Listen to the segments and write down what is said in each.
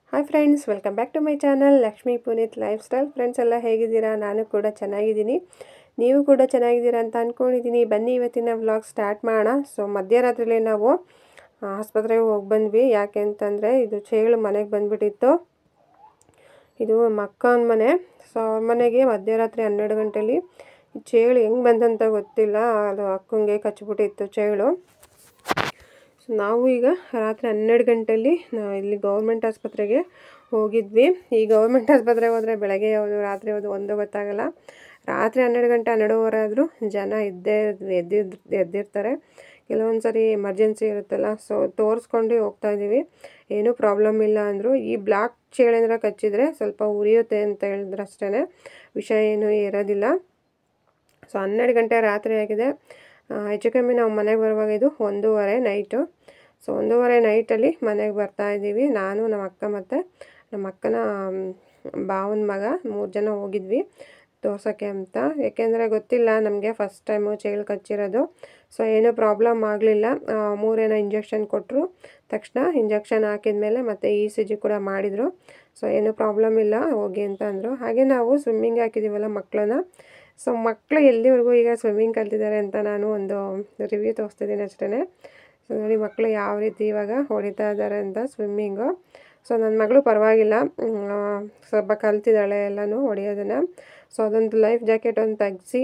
Hi friends, welcome back to my channel Lakshmi Puneeth life style. Friends ಎಲ್ಲ ಹೇಗಿದ್ದೀರಾ? ನಾನು ಕೂಡ ಚೆನ್ನಾಗಿದ್ದೀನಿ, ನೀವು ಕೂಡ ಚೆನ್ನಾಗಿದ್ದೀರಾ ಅಂತ ಅಂದ್ಕೊಂಡಿದ್ದೀನಿ. ಬನ್ನಿ ಇವತ್ತಿನ ವ್ಲಾಗ್ ಸ್ಟಾರ್ಟ್ ಮಾಡೋಣ. ಸೊ ಮಧ್ಯರಾತ್ರಿಲಿ ನಾವು ಆಸ್ಪತ್ರೆಗೆ ಹೋಗಿ ಬಂದ್ವಿ. ಯಾಕೆ ಅಂತಂದರೆ ಇದು ಚೇಳು ಮನೆಗೆ ಬಂದುಬಿಟ್ಟಿತ್ತು. ಇದು ಮಕ್ಕನ ಮನೆ. ಸೊ ಅವ್ರ ಮನೆಗೆ ಮಧ್ಯರಾತ್ರಿ 12 ಗಂಟೆಲಿ ಚೇಳು ಹೆಂಗೆ ಬಂದಂತ ಗೊತ್ತಿಲ್ಲ, ಅದು ಅಕ್ಕಂಗೆ ಕಚ್ಚಿಬಿಟ್ಟಿತ್ತು ಚೇಳು. ಸೊ ನಾವು ಈಗ ರಾತ್ರಿ 12 ಗಂಟೆಯಲ್ಲಿ ಇಲ್ಲಿ ಗೌರ್ಮೆಂಟ್ ಆಸ್ಪತ್ರೆಗೆ ಹೋಗಿದ್ವಿ. ಈ ಗೌರ್ಮೆಂಟ್ ಆಸ್ಪತ್ರೆಗೆ ಹೋದರೆ ಬೆಳಗ್ಗೆ ಯಾವುದು ರಾತ್ರಿ ಯಾವುದು ಒಂದು ಗೊತ್ತಾಗಲ್ಲ. ರಾತ್ರಿ 12 ಗಂಟೆ 12:15 ಆದರೂ ಜನ ಎದ್ದಿರ್ತಾರೆ. ಕೆಲವೊಂದು ಸರಿ ಎಮರ್ಜೆನ್ಸಿ ಇರುತ್ತಲ್ಲ, ಸೊ ತೋರಿಸ್ಕೊಂಡು ಹೋಗ್ತಾ ಇದ್ದೀವಿ. ಏನೂ ಪ್ರಾಬ್ಲಮ್ ಇಲ್ಲ ಅಂದರು. ಈ ಬ್ಲ್ಯಾಕ್ ಚೇಳೇನಾರ ಕಚ್ಚಿದ್ರೆ ಸ್ವಲ್ಪ ಉರಿಯುತ್ತೆ ಅಂತ ಹೇಳಿದ್ರು ಅಷ್ಟೇ, ವಿಷ ಏನೂ ಇರೋದಿಲ್ಲ. ಸೊ 12 ಗಂಟೆ ರಾತ್ರಿ ಆಗಿದೆ. ಹೆಚ್ಚು ಕಮ್ಮಿ ನಾವು ಮನೆಗೆ ಬರುವಾಗ ಇದು 1:30 ನೈಟು. ಸೊ 1:30 ನೈಟಲ್ಲಿ ಮನೆಗೆ ಬರ್ತಾಯಿದ್ದೀವಿ. ನಾನು, ನಮ್ಮ ಅಕ್ಕ ಮತ್ತು ನಮ್ಮ ಅಕ್ಕನ ಭಾವನ ಮಗ 3 ಜನ ಹೋಗಿದ್ವಿ ತೋರ್ಸೋಕ್ಕೆ ಅಂತ. ಏಕೆಂದರೆ ಗೊತ್ತಿಲ್ಲ ನಮಗೆ, ಫಸ್ಟ್ ಟೈಮು ಚೇಳು ಕಚ್ಚಿರೋದು. ಸೊ ಏನೂ ಪ್ರಾಬ್ಲಮ್ ಆಗಲಿಲ್ಲ. 3 ಇಂಜೆಕ್ಷನ್ ಕೊಟ್ಟರು. ತಕ್ಷಣ ಇಂಜೆಕ್ಷನ್ ಹಾಕಿದ ಮೇಲೆ ಮತ್ತು ECG ಕೂಡ ಮಾಡಿದರು. ಸೊ ಏನೂ ಪ್ರಾಬ್ಲಮ್ ಇಲ್ಲ, ಹೋಗಿ ಅಂತ ಅಂದರು. ಹಾಗೆ ನಾವು ಸ್ವಿಮ್ಮಿಂಗ್ ಹಾಕಿದ್ದೀವಲ್ಲ ಮಕ್ಕಳನ್ನ, ಸೊ ಮಕ್ಕಳು ಎಲ್ಲಿವರೆಗೂ ಈಗ ಸ್ವಿಮ್ಮಿಂಗ್ ಕಲ್ತಿದ್ದಾರೆ ಅಂತ ನಾನು ಒಂದು ರಿವ್ಯೂ ತೋರಿಸ್ತಿದ್ದೀನಿ ಅಷ್ಟೇ. ಸೊ ನೋಡಿ ಮಕ್ಕಳು ಯಾವ ರೀತಿ ಇವಾಗ ಹೊಡಿತಾ ಇದ್ದಾರೆ ಅಂತ ಸ್ವಿಮ್ಮಿಂಗು. ಸೊ ನನ್ನ ಮಗಳು ಪರವಾಗಿಲ್ಲ, ಸ್ವಲ್ಪ ಕಲ್ತಿದ್ದಾಳೆ ಎಲ್ಲನೂ ಹೊಡೆಯೋದನ್ನು. ಸೊ ಅದೊಂದು ಲೈಫ್ ಜಾಕೆಟ್ ಒಂದು ತೆಗೆಸಿ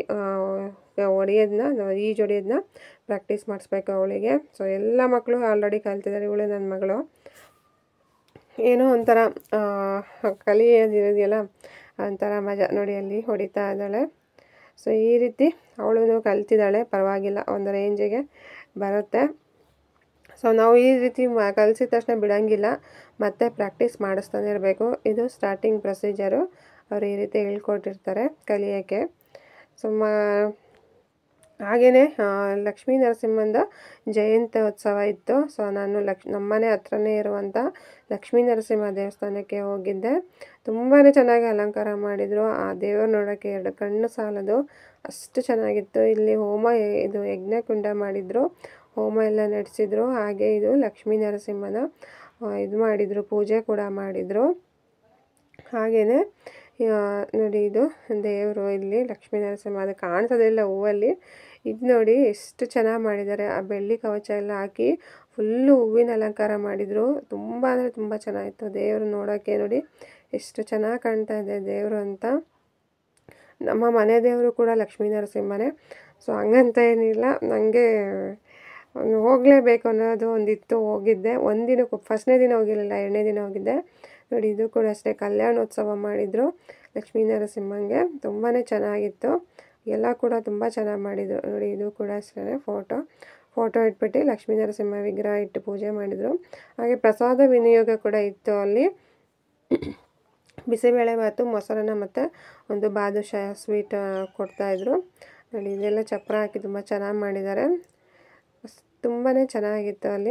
ಈಜು ಹೊಡೆಯೋದನ್ನ ಪ್ರಾಕ್ಟೀಸ್ ಮಾಡಿಸ್ಬೇಕು ಅವಳಿಗೆ. ಸೊ ಎಲ್ಲ ಮಕ್ಕಳು ಆಲ್ರೆಡಿ ಕಲ್ತಿದ್ದಾರೆ. ಇವಳು ನನ್ನ ಮಗಳು ಏನೋ ಒಂಥರ ಕಲಿಯೋದಿರೋದಿಲ್ಲ, ಒಂಥರ ಮಜಾ. ನೋಡಿ ಅಲ್ಲಿ ಹೊಡಿತಾ ಇದ್ದಾಳೆ. ಸೊ ಈ ರೀತಿ ಅವಳು ಕಲ್ತಿದ್ದಾಳೆ, ಪರವಾಗಿಲ್ಲ, ಒಂದು ರೇಂಜಿಗೆ ಬರುತ್ತೆ. ಸೊ ನಾವು ಈ ರೀತಿ ಕಲಿಸಿದ ತಕ್ಷಣ ಬಿಡೋಂಗಿಲ್ಲ, ಮತ್ತು ಪ್ರಾಕ್ಟೀಸ್ ಮಾಡಿಸ್ತಾನೆ ಇರಬೇಕು. ಇದು ಸ್ಟಾರ್ಟಿಂಗ್ ಪ್ರೊಸೀಜರು. ಅವರು ಈ ರೀತಿ ಹೇಳ್ಕೊಟ್ಟಿರ್ತಾರೆ ಕಲಿಯೋಕ್ಕೆ. ಸೊ ಹಾಗೆಯೇ ಲಕ್ಷ್ಮೀ ನರಸಿಂಹಂದು ಜಯಂತ್ಯೋತ್ಸವ ಇತ್ತು. ಸೊ ನಾನು ನಮ್ಮನೆ ಹತ್ರನೇ ಇರುವಂಥ ಲಕ್ಷ್ಮೀ ನರಸಿಂಹ ದೇವಸ್ಥಾನಕ್ಕೆ ಹೋಗಿದ್ದೆ. ತುಂಬಾ ಚೆನ್ನಾಗಿ ಅಲಂಕಾರ ಮಾಡಿದರು. ಆ ದೇವರು ನೋಡೋಕ್ಕೆ 2 ಕಣ್ಣು ಸಾಲದು, ಅಷ್ಟು ಚೆನ್ನಾಗಿತ್ತು. ಇಲ್ಲಿ ಇದು ಯಜ್ಞಕುಂಡ ಮಾಡಿದರು, ಹೋಮ ಎಲ್ಲ ನಡೆಸಿದರು. ಹಾಗೆ ಇದು ಲಕ್ಷ್ಮೀ ನರಸಿಂಹನ ಇದು ಮಾಡಿದರು, ಪೂಜೆ ಕೂಡ ಮಾಡಿದರು. ಹಾಗೆಯೇ ನೋಡಿ ಇದು ದೇವರು, ಇಲ್ಲಿ ಲಕ್ಷ್ಮೀ ನರಸಿಂಹ ಅದು ಕಾಣಿಸೋದಿಲ್ಲ ಹೂವಲ್ಲಿ. ಇದು ನೋಡಿ ಎಷ್ಟು ಚೆನ್ನಾಗಿ ಮಾಡಿದ್ದಾರೆ. ಆ ಬೆಳ್ಳಿ ಕವಚ ಎಲ್ಲ ಹಾಕಿ ಫುಲ್ಲು ಹೂವಿನ ಅಲಂಕಾರ ಮಾಡಿದರು. ತುಂಬ ಅಂದರೆ ತುಂಬ ಚೆನ್ನಾಗಿತ್ತು ದೇವರು ನೋಡೋಕ್ಕೆ. ನೋಡಿ ಎಷ್ಟು ಚೆನ್ನಾಗಿ ಕಾಣ್ತಾ ಇದೆ ದೇವರು ಅಂತ. ನಮ್ಮ ಮನೆ ದೇವರು ಕೂಡ ಲಕ್ಷ್ಮೀ ನರಸಿಂಹನೇ. ಸೊ ಹಂಗಂತ ಏನಿಲ್ಲ, ನನಗೆ ಹೋಗಲೇಬೇಕು ಅನ್ನೋದು ಒಂದಿತ್ತು. ಹೋಗಿದ್ದೆ ಒಂದಿನಕ್ಕೂ, ಫಸ್ಟ್ನೇ ದಿನ ಹೋಗಿರಲಿಲ್ಲ, 2ನೇ ದಿನ ಹೋಗಿದ್ದೆ. ನೋಡಿ ಇದು ಕೂಡ ಅಷ್ಟೇ ಕಲ್ಯಾಣೋತ್ಸವ ಮಾಡಿದರು ಲಕ್ಷ್ಮೀ ನರಸಿಂಹಂಗೆ. ತುಂಬಾ ಚೆನ್ನಾಗಿತ್ತು, ಎಲ್ಲ ಕೂಡ ತುಂಬ ಚೆನ್ನಾಗಿ ಮಾಡಿದರು. ನೋಡಿ ಇದು ಕೂಡ ಅಷ್ಟೇ ಫೋಟೋ ಇಟ್ಬಿಟ್ಟು ಲಕ್ಷ್ಮೀ ನರಸಿಂಹ ವಿಗ್ರಹ ಇಟ್ಟು ಪೂಜೆ ಮಾಡಿದರು. ಹಾಗೆ ಪ್ರಸಾದ ವಿನಿಯೋಗ ಕೂಡ ಇತ್ತು ಅಲ್ಲಿ. ಬಿಸಿಬೇಳೆಭಾತು, ಮೊಸರನ್ನ ಮತ್ತು ಒಂದು ಬಾದುಷಾ ಸ್ವೀಟ್ ಕೊಡ್ತಾಯಿದ್ರು. ನೋಡಿ ಇದೆಲ್ಲ ಚಪ್ಪರ ಹಾಕಿ ತುಂಬ ಚೆನ್ನಾಗಿ ಮಾಡಿದ್ದಾರೆ. ತುಂಬಾ ಚೆನ್ನಾಗಿತ್ತು ಅಲ್ಲಿ.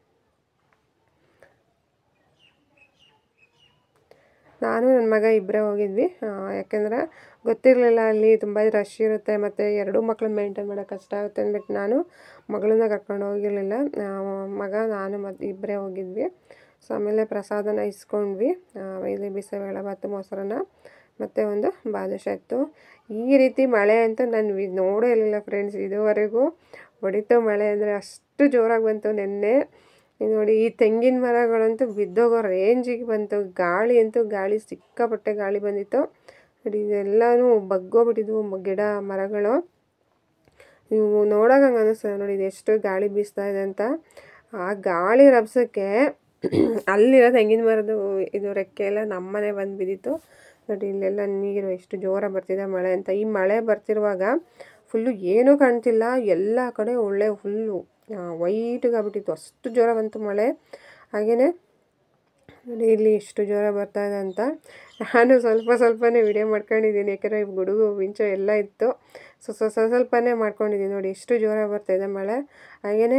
ನಾನು ನನ್ನ ಮಗ ಇಬ್ಬರೇ ಹೋಗಿದ್ವಿ. ಯಾಕೆಂದರೆ ಗೊತ್ತಿರಲಿಲ್ಲ ಅಲ್ಲಿ ತುಂಬ ರಶ್ ಇರುತ್ತೆ, ಮತ್ತು 2 ಮಕ್ಕಳನ್ನ ಮೇಂಟೈನ್ ಮಾಡೋಕ್ಕೆ ಕಷ್ಟ ಆಗುತ್ತೆ ಅಂದ್ಬಿಟ್ಟು ನಾನು ಮಗಳನ್ನ ಕರ್ಕೊಂಡು ಹೋಗಿರಲಿಲ್ಲ. ಮಗ ನಾನು ಮತ್ತು ಇಬ್ಬರೇ ಹೋಗಿದ್ವಿ. ಸೊ ಆಮೇಲೆ ಪ್ರಸಾದನ ಇಸ್ಕೊಂಡ್ವಿ. ಇಲ್ಲಿ ಬಿಸಿಬೇಳೆಭಾತು, ಮೊಸರನ್ನ ಮತ್ತು ಒಂದು ಬಾದುಷಾ ಇತ್ತು. ಈ ರೀತಿ ಮಳೆ ಅಂತೂ ನಾನು ನೋಡೇ ಇರಲಿಲ್ಲ ಫ್ರೆಂಡ್ಸ್. ಇದುವರೆಗೂ ಹೊಡಿತು ಮಳೆ ಅಂದರೆ, ಅಷ್ಟು ಜೋರಾಗಿ ಬಂತು ನೆನ್ನೆ. ನೋಡಿ ಈ ತೆಂಗಿನ ಮರಗಳಂತೂ ಬಿದ್ದೋಗೋ ರೇಂಜಿಗೆ ಬಂತು. ಗಾಳಿ ಸಿಕ್ಕಾಪಟ್ಟೆ ಗಾಳಿ ಬಂದಿತ್ತು. ನೋಡಿ ಇದೆಲ್ಲನೂ ಬಗ್ಗೋಗ್ಬಿಟ್ಟಿದ್ವು ಗಿಡ ಮರಗಳು. ನೀವು ನೋಡೋಕೆ ಹಂಗೆ ಅನ್ನಿಸ್ತದೆ ನೋಡಿ, ಇದು ಎಷ್ಟು ಗಾಳಿ ಬೀಸ್ತಾ ಇದೆ ಅಂತ. ಆ ಗಾಳಿ ರಭಸಕ್ಕೆ ಅಲ್ಲಿರೋ ತೆಂಗಿನ ಮರದ್ದು ಇದು ರೆಕ್ಕೆ ಎಲ್ಲ ನಮ್ಮನೆ ಬಂದು ಬಿದ್ದಿತ್ತು. ನೋಡಿ ಇಲ್ಲೆಲ್ಲ ನೀರು ಎಷ್ಟು ಜೋರಾಗಿ ಬರ್ತಿದೆ ಮಳೆ ಅಂತ. ಈ ಮಳೆ ಬರ್ತಿರುವಾಗ ಫುಲ್ಲು ಏನೂ ಕಾಣ್ತಿಲ್ಲ, ಎಲ್ಲ ಕಡೆ ಒಳ್ಳೆ ಫುಲ್ಲು ವೈಟ್ಗೆ ಆಗ್ಬಿಟ್ಟಿತ್ತು, ಅಷ್ಟು ಜೋರ ಬಂತು ಮಳೆ. ಹಾಗೆಯೇ ನೋಡಿ ಇಲ್ಲಿ ಎಷ್ಟು ಜೋರ ಬರ್ತಾಯಿದೆ ಅಂತ. ನಾನು ಸ್ವಲ್ಪನೇ ವಿಡಿಯೋ ಮಾಡ್ಕೊಂಡಿದ್ದೀನಿ, ಯಾಕೆಂದರೆ ಗುಡುಗು ಮಿಂಚು ಎಲ್ಲ ಇತ್ತು. ಸೊ ಸ್ವಲ್ಪನೇ ಮಾಡ್ಕೊಂಡಿದ್ದೀನಿ. ನೋಡಿ ಎಷ್ಟು ಜೋರ ಬರ್ತಾಯಿದೆ ಮಳೆ. ಹಾಗೆಯೇ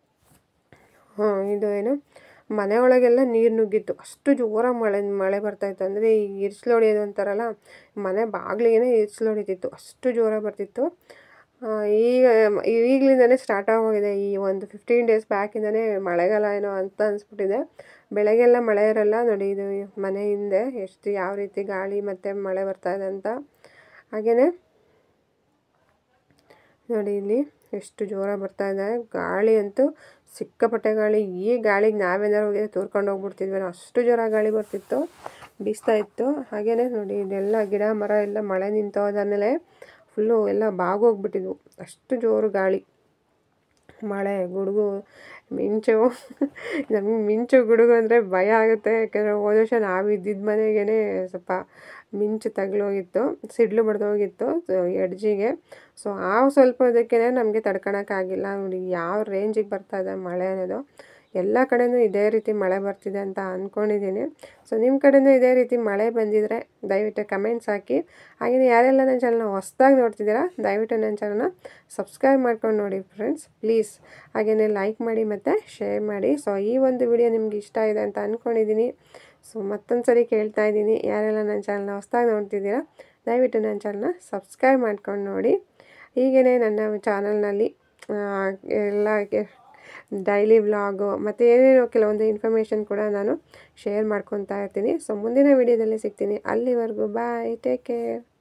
ಇದು ಏನು ಮನೆ ಒಳಗೆಲ್ಲ ನೀರು ನುಗ್ಗಿತ್ತು, ಅಷ್ಟು ಜೋರಾಗಿ ಮಳೆ ಬರ್ತಾಯಿತ್ತು. ಅಂದರೆ ಈ ಇರ್ಸ್ಲು ಹೊಡಿಯೋದು ಅಂತಾರಲ್ಲ, ಮನೆ ಬಾಗಿಲಿಗೆ ಇರ್ಸ್ಲು ಹೊಡಿತಿತ್ತು, ಅಷ್ಟು ಜೋರ ಬರ್ತಿತ್ತು. ಈಗ ಈಗಲಿಂದನೇ ಸ್ಟಾರ್ಟ್ ಆಗೋಗಿದೆ. ಈ ಒಂದು 15 ಡೇಸ್ ಬ್ಯಾಕಿಂದನೇ ಮಳೆಗಾಲ ಏನೋ ಅಂತ ಅನಿಸ್ಬಿಟ್ಟಿದೆ. ಬೆಳಗ್ಗೆಲ್ಲ ಮಳೆ ಇರಲ್ಲ ನೋಡಿ. ಇದು ಮನೆ ಹಿಂದೆ ಎಷ್ಟು ಯಾವ ರೀತಿ ಗಾಳಿ ಮತ್ತು ಮಳೆ ಬರ್ತಾ ಇದೆ ಅಂತ. ಹಾಗೆಯೇ ನೋಡಿ ಇಲ್ಲಿ ಎಷ್ಟು ಜೋರಾಗಿ ಬರ್ತಾ ಇದೆ ಗಾಳಿ. ಅಂತೂ ಸಿಕ್ಕಾಪಟ್ಟೆ ಗಾಳಿ. ಈ ಗಾಳಿಗೆ ನಾವೇನಾರು ಹೋಗಿದ್ರೆ ತೂರ್ಕೊಂಡು ಹೋಗ್ಬಿಡ್ತಿದ್ವಿ, ಅಷ್ಟು ಜೋರಾಗಿ ಗಾಳಿ ಬರ್ತಿತ್ತು, ಬೀಸ್ತಾ ಇತ್ತು. ಹಾಗೆಯೇ ನೋಡಿ ಇದೆಲ್ಲ ಗಿಡ ಮರ ಎಲ್ಲ ಮಳೆ ನಿಂತೋದಾದ್ಮೇಲೆ ಫುಲ್ಲು ಎಲ್ಲ ಬಾಗೋಗ್ಬಿಟ್ಟಿದ್ವು, ಅಷ್ಟು ಜೋರು ಗಾಳಿ, ಮಳೆ, ಗುಡುಗು, ಮಿಂಚು. ನಮಗೆ ಮಿಂಚು ಗುಡುಗು ಅಂದರೆ ಭಯ ಆಗುತ್ತೆ. ಯಾಕೆಂದರೆ ಹೋದ ವರ್ಷ ನಾವು ಇದ್ದಿದ್ದ ಮನೆಗೇ ಸ್ವಲ್ಪ ಮಿಂಚು ತಗಲೋಗಿತ್ತು, ಸಿಡ್ಲು ಬಡ್ದೋಗಿತ್ತು ಎಡ್ಜಿಗೆ. ಸೊ ಆ ಸ್ವಲ್ಪ ಇದಕ್ಕೇ ನಮಗೆ ತಡ್ಕೊಳಕ್ಕಾಗಿಲ್ಲ. ನೋಡಿ ಯಾವ ರೇಂಜಿಗೆ ಬರ್ತಾ ಇದೆ ಮಳೆ ಅನ್ನೋದು. ಎಲ್ಲ ಕಡೆಯೂ ಇದೇ ರೀತಿ ಮಳೆ ಬರ್ತಿದೆ ಅಂತ ಅಂದ್ಕೊಂಡಿದ್ದೀನಿ. ಸೊ ನಿಮ್ಮ ಕಡೆಯೂ ಇದೇ ರೀತಿ ಮಳೆ ಬಂದಿದ್ದರೆ ದಯವಿಟ್ಟು ಕಮೆಂಟ್ಸ್ ಹಾಕಿ. ಹಾಗೆಯೇ ಯಾರೆಲ್ಲ ನನ್ನ ಚಾನಲ್ನ ಹೊಸ್ದಾಗಿ ನೋಡ್ತಿದ್ದೀರಾ ದಯವಿಟ್ಟು ನನ್ನ ಚಾನಲ್ನ ಸಬ್ಸ್ಕ್ರೈಬ್ ಮಾಡ್ಕೊಂಡು ನೋಡಿ ಫ್ರೆಂಡ್ಸ್, ಪ್ಲೀಸ್. ಹಾಗೆಯೇ ಲೈಕ್ ಮಾಡಿ ಮತ್ತು ಶೇರ್ ಮಾಡಿ. ಸೊ ಈ ಒಂದು ವಿಡಿಯೋ ನಿಮ್ಗೆ ಇಷ್ಟ ಇದೆ ಅಂತ ಅಂದ್ಕೊಂಡಿದ್ದೀನಿ. ಸೊ ಮತ್ತೊಂದು ಸರಿ ಕೇಳ್ತಾ ಇದ್ದೀನಿ, ಯಾರೆಲ್ಲ ನನ್ನ ಚಾನಲ್ನ ಹೊಸ್ದಾಗಿ ನೋಡ್ತಿದ್ದೀರಾ ದಯವಿಟ್ಟು ನನ್ನ ಚಾನಲ್ನ ಸಬ್ಸ್ಕ್ರೈಬ್ ಮಾಡ್ಕೊಂಡು ನೋಡಿ. ಹೀಗೇ ನನ್ನ ಚಾನಲ್ನಲ್ಲಿ ಎಲ್ಲ ಡೈಲಿ ವ್ಲಾಗು ಮತ್ತು ಏನೇನೋ ಕೆಲವೊಂದು ಇನ್ಫಾರ್ಮೇಷನ್ ಕೂಡ ನಾನು ಶೇರ್ ಮಾಡ್ಕೊತಾ ಇರ್ತೀನಿ. ಸೊ ಮುಂದಿನ ವಿಡಿಯೋದಲ್ಲಿ ಸಿಗ್ತೀನಿ. ಅಲ್ಲಿವರೆಗೂ ಬಾಯ್, ಟೇಕ್ ಕೇರ್.